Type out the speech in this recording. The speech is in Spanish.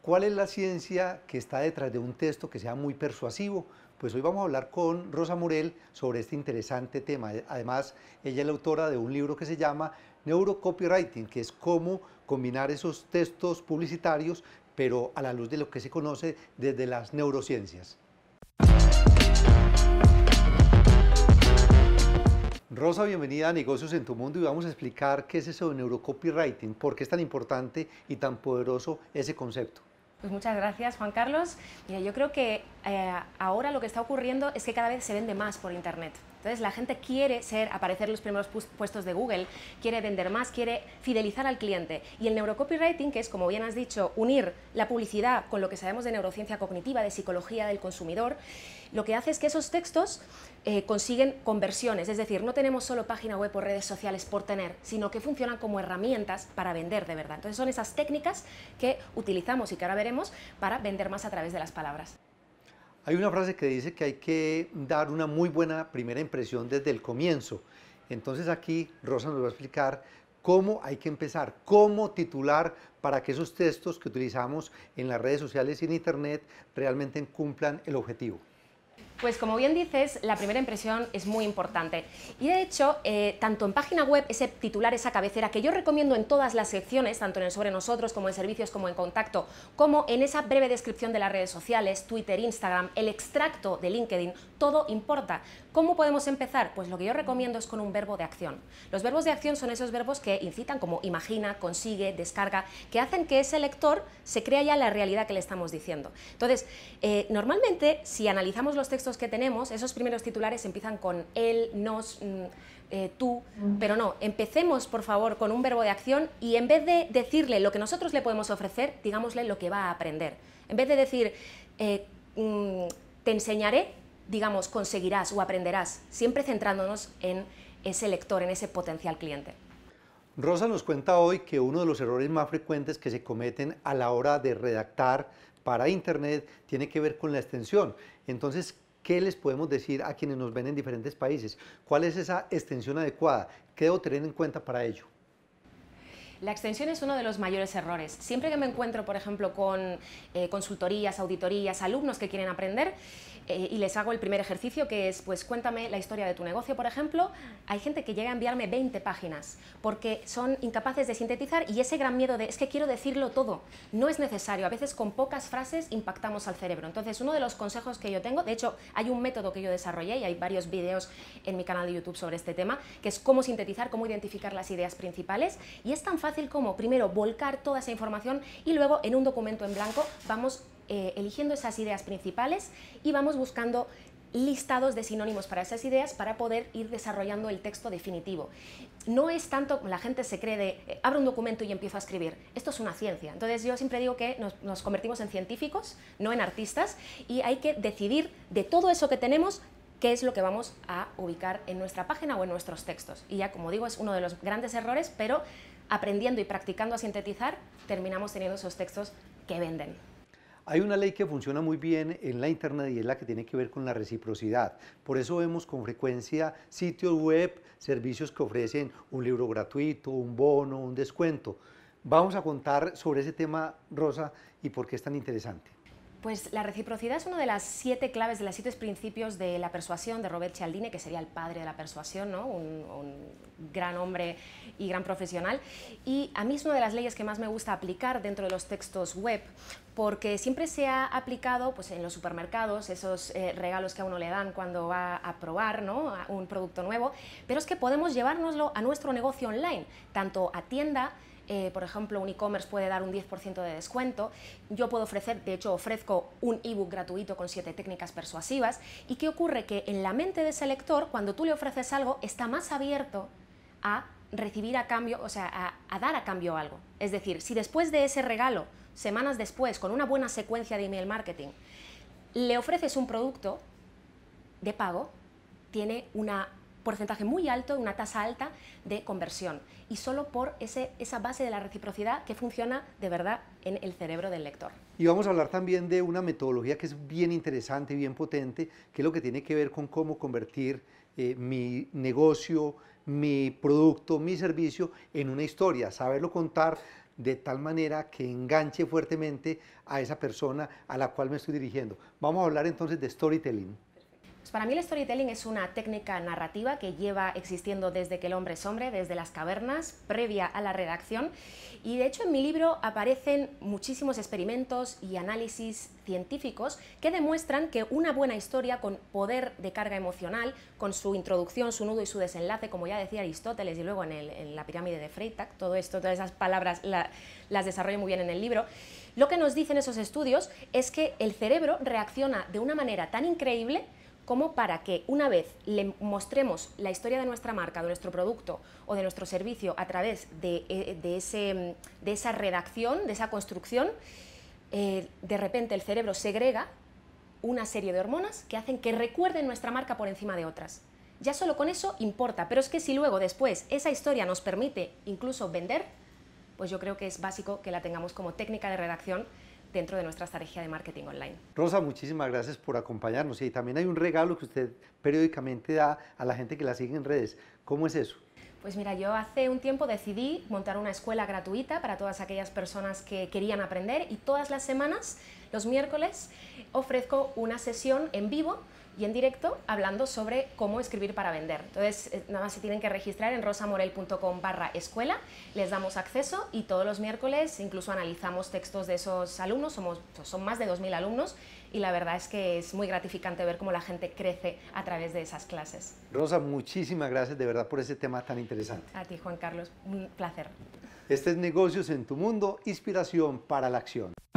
¿Cuál es la ciencia que está detrás de un texto que sea muy persuasivo? Pues hoy vamos a hablar con Rosa Morel sobre este interesante tema. Además, ella es la autora de un libro que se llama Neurocopywriting, que es cómo combinar esos textos publicitarios, pero a la luz de lo que se conoce desde las neurociencias. Rosa, bienvenida a Negocios en tu Mundo y vamos a explicar qué es eso de neurocopywriting, por qué es tan importante y tan poderoso ese concepto. Pues muchas gracias, Juan Carlos. Mira, yo creo que ahora lo que está ocurriendo es que cada vez se vende más por Internet. Entonces la gente quiere aparecer en los primeros puestos de Google, quiere vender más, quiere fidelizar al cliente. Y el neurocopywriting, que es, como bien has dicho, unir la publicidad con lo que sabemos de neurociencia cognitiva, de psicología del consumidor, lo que hace es que esos textos consiguen conversiones. Es decir, no tenemos solo página web o redes sociales por tener, sino que funcionan como herramientas para vender de verdad. Entonces son esas técnicas que utilizamos y que ahora veremos para vender más a través de las palabras. Hay una frase que dice que hay que dar una muy buena primera impresión desde el comienzo. Entonces aquí Rosa nos va a explicar cómo hay que empezar, cómo titular para que esos textos que utilizamos en las redes sociales y en Internet realmente cumplan el objetivo. Pues como bien dices, la primera impresión es muy importante y de hecho, tanto en página web, ese titular, esa cabecera que yo recomiendo en todas las secciones, tanto en el Sobre Nosotros como en Servicios como en Contacto, como en esa breve descripción de las redes sociales, Twitter, Instagram, el extracto de LinkedIn, todo importa. ¿Cómo podemos empezar? Pues lo que yo recomiendo es con un verbo de acción. Los verbos de acción son esos verbos que incitan como imagina, consigue, descarga, que hacen que ese lector se crea ya la realidad que le estamos diciendo. Entonces, normalmente, si analizamos los textos que tenemos, esos primeros titulares empiezan con él, nos, tú, pero no, empecemos por favor con un verbo de acción y en vez de decirle lo que nosotros le podemos ofrecer, digámosle lo que va a aprender. En vez de decir, te enseñaré, digamos, conseguirás o aprenderás, siempre centrándonos en ese lector, en ese potencial cliente. Rosa nos cuenta hoy que uno de los errores más frecuentes que se cometen a la hora de redactar para Internet tiene que ver con la extensión. Entonces, ¿qué les podemos decir a quienes nos ven en diferentes países? ¿Cuál es esa extensión adecuada? ¿Qué debo tener en cuenta para ello? La extensión es uno de los mayores errores. Siempre que me encuentro, por ejemplo, con consultorías, auditorías, alumnos que quieren aprender y les hago el primer ejercicio, que es, pues cuéntame la historia de tu negocio, por ejemplo, hay gente que llega a enviarme 20 páginas porque son incapaces de sintetizar y ese gran miedo de, es que quiero decirlo todo, no es necesario. A veces con pocas frases impactamos al cerebro. Entonces, uno de los consejos que yo tengo, de hecho, hay un método que yo desarrollé y hay varios vídeos en mi canal de YouTube sobre este tema, que es cómo sintetizar, cómo identificar las ideas principales, y es tan fácil como, primero, volcar toda esa información y luego en un documento en blanco vamos eligiendo esas ideas principales y vamos buscando listados de sinónimos para esas ideas para poder ir desarrollando el texto definitivo. No es tanto, la gente se cree de, abro un documento y empiezo a escribir. Esto es una ciencia. Entonces yo siempre digo que nos convertimos en científicos, no en artistas, y hay que decidir de todo eso que tenemos qué es lo que vamos a ubicar en nuestra página o en nuestros textos. Y ya, como digo, es uno de los grandes errores, pero aprendiendo y practicando a sintetizar, terminamos teniendo esos textos que venden. Hay una ley que funciona muy bien en la Internet y es la que tiene que ver con la reciprocidad. Por eso vemos con frecuencia sitios web, servicios que ofrecen un libro gratuito, un bono, un descuento. Vamos a contar sobre ese tema, Rosa, y por qué es tan interesante. Pues la reciprocidad es una de las 7 claves, de los 7 principios de la persuasión de Robert Cialdini, que sería el padre de la persuasión, ¿no? un gran hombre y gran profesional. Y a mí es una de las leyes que más me gusta aplicar dentro de los textos web, porque siempre se ha aplicado pues, en los supermercados, esos regalos que a uno le dan cuando va a probar, ¿no? un producto nuevo, pero es que podemos llevárnoslo a nuestro negocio online, tanto a tienda. Por ejemplo, un e-commerce puede dar un 10% de descuento. Yo puedo ofrecer, de hecho ofrezco un ebook gratuito con 7 técnicas persuasivas. ¿Y qué ocurre? Que en la mente de ese lector, cuando tú le ofreces algo, está más abierto a recibir a cambio, o sea, a dar a cambio algo. Es decir, si después de ese regalo, semanas después, con una buena secuencia de email marketing, le ofreces un producto de pago, tiene una porcentaje muy alto, una tasa alta de conversión, y solo por esa base de la reciprocidad que funciona de verdad en el cerebro del lector. Y vamos a hablar también de una metodología que es bien interesante y bien potente, que es lo que tiene que ver con cómo convertir mi negocio, mi producto, mi servicio en una historia, saberlo contar de tal manera que enganche fuertemente a esa persona a la cual me estoy dirigiendo. Vamos a hablar entonces de storytelling. Pues para mí el storytelling es una técnica narrativa que lleva existiendo desde que el hombre es hombre, desde las cavernas, previa a la redacción, y de hecho en mi libro aparecen muchísimos experimentos y análisis científicos que demuestran que una buena historia con poder de carga emocional, con su introducción, su nudo y su desenlace, como ya decía Aristóteles y luego en la pirámide de Freytag, todo esto, todas esas palabras las desarrollo muy bien en el libro, lo que nos dicen esos estudios es que el cerebro reacciona de una manera tan increíble como para que una vez le mostremos la historia de nuestra marca, de nuestro producto o de nuestro servicio a través de esa redacción, de esa construcción, de repente el cerebro segrega una serie de hormonas que hacen que recuerden nuestra marca por encima de otras. Ya solo con eso importa, pero es que si luego después esa historia nos permite incluso vender, pues yo creo que es básico que la tengamos como técnica de redacción dentro de nuestra estrategia de marketing online. Rosa, muchísimas gracias por acompañarnos. Y también hay un regalo que usted periódicamente da a la gente que la sigue en redes. ¿Cómo es eso? Pues mira, yo hace un tiempo decidí montar una escuela gratuita para todas aquellas personas que querían aprender y todas las semanas, los miércoles, ofrezco una sesión en vivo y en directo hablando sobre cómo escribir para vender. Entonces, nada más se tienen que registrar en rosamorel.com/escuela, les damos acceso y todos los miércoles incluso analizamos textos de esos alumnos, son más de 2000 alumnos y la verdad es que es muy gratificante ver cómo la gente crece a través de esas clases. Rosa, muchísimas gracias de verdad por ese tema tan interesante. A ti, Juan Carlos, un placer. Este es Negocios en tu Mundo, inspiración para la acción.